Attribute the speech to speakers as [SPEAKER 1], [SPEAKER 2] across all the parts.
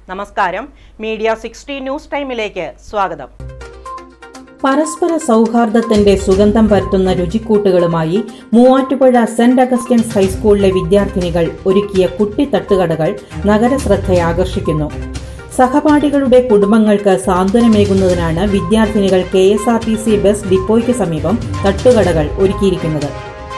[SPEAKER 1] നമസ്കാരം, media 60 news ടൈമിലേക്ക് സ്വാഗതം.
[SPEAKER 2] പരസ്പര സൗഹാർദ്ദത്തിന്റെ സുഗന്ധം പരത്തുന്ന രുചിക്കൂട്ടുകളുമായി മൂവാറ്റുപുഴ സെന്റ് അഗസ്റ്റിൻസ് ഹൈസ്കൂളിലെ വിദ്യാർത്ഥിനികൾ ഒരുക്കിയ കുട്ടി തട്ടുകടകൾ നഗരശ്രദ്ധയെ ആകർഷിക്കുന്നു. സഹപാഠികളുടെ കുടുംബങ്ങൾക്ക് സാന്ത്വനമേകുന്നതിനാണ് വിദ്യാർത്ഥിനികൾ KSRTC ബസ് ഡിപ്പോയ്ക്ക് സമീപം തട്ടുകടകൾ ഒരുക്കിയിരിക്കുന്നത്.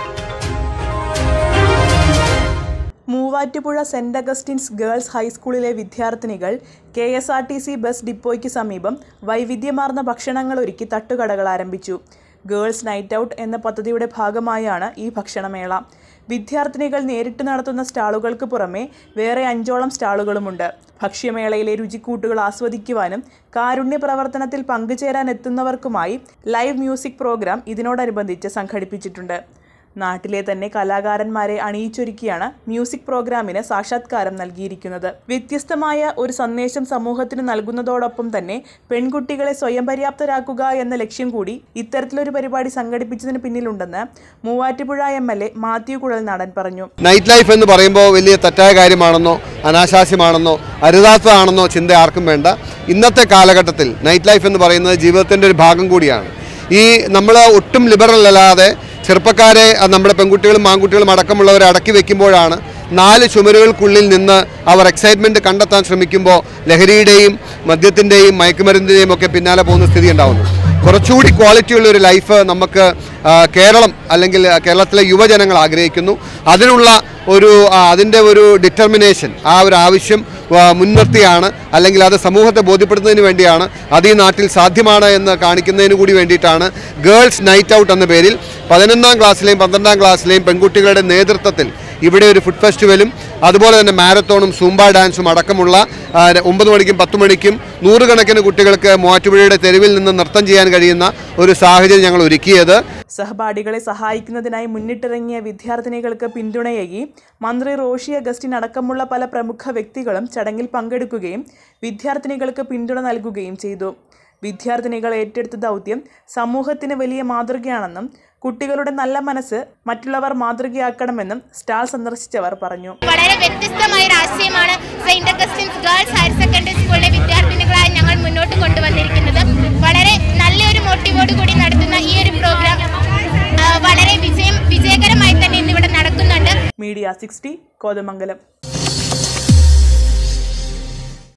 [SPEAKER 3] മൂവാറ്റുപുഴ സെന്റ് അഗസ്റ്റിൻസ് ഗേൾസ് ഹൈസ്കൂളിലെ വിദ്യാർത്ഥിനികൾ KSRTC ബസ് ഡിപ്പോയ്ക്ക് സമീപം വൈവിധ്യമാർന്ന ഭക്ഷണങ്ങൾ ഒരുക്കി തട്ടുകടകൾ ആരംഭിച്ചു. ഗേൾസ് നൈറ്റ് ഔട്ട് എന്ന പദ്ധതിയുടെ ഭാഗമായാണ് ഈ ഭക്ഷണമേള. വിദ്യാർത്ഥിനികൾ നേരിട്ട് നടത്തുന്ന സ്റ്റാളുകൾക്ക് പുറമെ വേറെ 5ഓളം സ്റ്റാളുകളുമുണ്ട്. ഭക്ഷ്യമേളയിലെ രുചിക്കൂട്ടുകൾ ആസ്വദിക്കുവാനും കാരുണ്യ പ്രവർത്തനത്തിൽ പങ്കുചേരാൻ എത്തുന്നവർക്കുമായി ലൈവ് മ്യൂസിക് പ്രോഗ്രാം ഇതിനോടനുബന്ധിച്ച് സംഘടിപ്പിച്ചിട്ടുണ്ട്. നാട്ടിലെ തന്നെ കലാകാരന്മാരെ അണിയിച്ചൊരുക്കിയാണ് മ്യൂസിക് പ്രോഗ്രാമിന് സാക്ഷാത്കാരം നൽകിയിരിക്കുന്നത്. വ്യത്യസ്തമായ ഒരു സന്ദേശം സമൂഹത്തിന് നൽകുന്നതോടൊപ്പം തന്നെ പെൺകുട്ടികളെ സ്വയം പര്യാപ്തരാക്കുക എന്ന ലക്ഷ്യം കൂടി ഇത്തരത്തിലൊരു പരിപാടി സംഘടിപ്പിച്ചതിന് പിന്നിലുണ്ടെന്ന് മൂവാറ്റുപുഴ MLA മാത്യു കുഴൽനാടൻ പറഞ്ഞു.
[SPEAKER 4] നൈറ്റ് ലൈഫ് എന്ന് പറയുമ്പോൾ വലിയ തെറ്റായ കാര്യമാണെന്നോ അനാശാസ്യമാണെന്നോ അരുതാത്തതാണെന്നോ ചിന്ത ആർക്കും വേണ്ട. ഇന്നത്തെ കാലഘട്ടത്തിൽ നൈറ്റ് ലൈഫ് എന്ന് പറയുന്നത് ജീവിതത്തിൻ്റെ ഒരു ഭാഗം കൂടിയാണ്. ഈ നമ്മൾ ഒട്ടും ലിബറൽ അല്ലാതെ ചെറുപ്പക്കാരെ നമ്മുടെ പെൺകുട്ടികളും ആൺകുട്ടികളും അടക്കമുള്ളവരെ അടക്കി വെക്കുമ്പോഴാണ് 4 ചുമരുകൾക്കുള്ളിൽ നിന്ന് അവർ എക്സൈറ്റ്മെൻറ്റ് കണ്ടെത്താൻ ശ്രമിക്കുമ്പോൾ ലഹരിയുടെയും മദ്യത്തിൻ്റെയും മയക്കുമരുന്നിൻ്റെയും ഒക്കെ പിന്നാലെ പോകുന്ന സ്ഥിതി ഉണ്ടാകുന്നു. കുറച്ചുകൂടി ക്വാളിറ്റിയുള്ളൊരു ലൈഫ് നമുക്ക് കേരളം അല്ലെങ്കിൽ കേരളത്തിലെ യുവജനങ്ങൾ ആഗ്രഹിക്കുന്നു. അതിൻ്റെ ഒരു ഡിറ്റർമിനേഷൻ, ആ ഒരു ആവശ്യം മുൻനിർത്തിയാണ്, അല്ലെങ്കിൽ അത് സമൂഹത്തെ ബോധ്യപ്പെടുത്തുന്നതിന് വേണ്ടിയാണ്, അത് ഈ നാട്ടിൽ സാധ്യമാണ് എന്ന് കാണിക്കുന്നതിന് കൂടി വേണ്ടിയിട്ടാണ് ഗേൾസ് നൈറ്റ് ഔട്ട് എന്ന പേരിൽ 11ാം ക്ലാസ്സിലെയും 12ാം ക്ലാസ്സിലെയും പെൺകുട്ടികളുടെ നേതൃത്വത്തിൽ ഇവിടെ ഒരു ഫുഡ് ഫെസ്റ്റിവലും അതുപോലെ തന്നെ മാരത്തോണും സൂംബ ഡാൻസും അടക്കമുള്ള 9 മണിക്കും 10 മണിക്കും 100 കണക്കിന് കുട്ടികൾക്ക് മൂവാറ്റുപുഴയുടെ തെരുവിൽ നിന്ന് നൃത്തം ചെയ്യാൻ കഴിയുന്ന ഒരു സാഹചര്യം ഞങ്ങൾ ഒരുക്കിയത്.
[SPEAKER 3] സഹപാഠികളെ സഹായിക്കുന്നതിനായി മുന്നിട്ടിറങ്ങിയ വിദ്യാർത്ഥിനികൾക്ക് പിന്തുണയേകി മന്ത്രി റോഷി അഗസ്റ്റിൻ അടക്കമുള്ള പല പ്രമുഖ വ്യക്തികളും ചടങ്ങിൽ പങ്കെടുക്കുകയും വിദ്യാർത്ഥിനികൾക്ക് പിന്തുണ നൽകുകയും ചെയ്തു. വിദ്യാർത്ഥിനികൾ ഏറ്റെടുത്ത ദൗത്യം സമൂഹത്തിന് വലിയ മാതൃകയാണെന്നും കുട്ടികളുടെ നല്ല മനസ്സ് മറ്റുള്ളവർ മാതൃകയാക്കണമെന്നും സ്റ്റാൾ സന്ദർശിച്ചവർ പറഞ്ഞു.
[SPEAKER 5] വളരെ വ്യത്യസ്തമായ ഒരു ആശയമാണ് saint Augustine's girls higher secondary സ്കൂളിലെ വിദ്യാർത്ഥിനികളായി ഞങ്ങൾ മുന്നോട്ട് കൊണ്ടുവന്നിരിക്കുന്നത്. വളരെ നല്ലൊരു മോട്ടീവോട് കൂടി നടത്തുന്ന ഈ ഒരു പ്രോഗ്രാം വളരെ വിജയകരമായി തന്നെ ഇന്നിവിടെ നടക്കുന്നുണ്ട്.
[SPEAKER 3] മീഡിയ 60 കോതമംഗലം.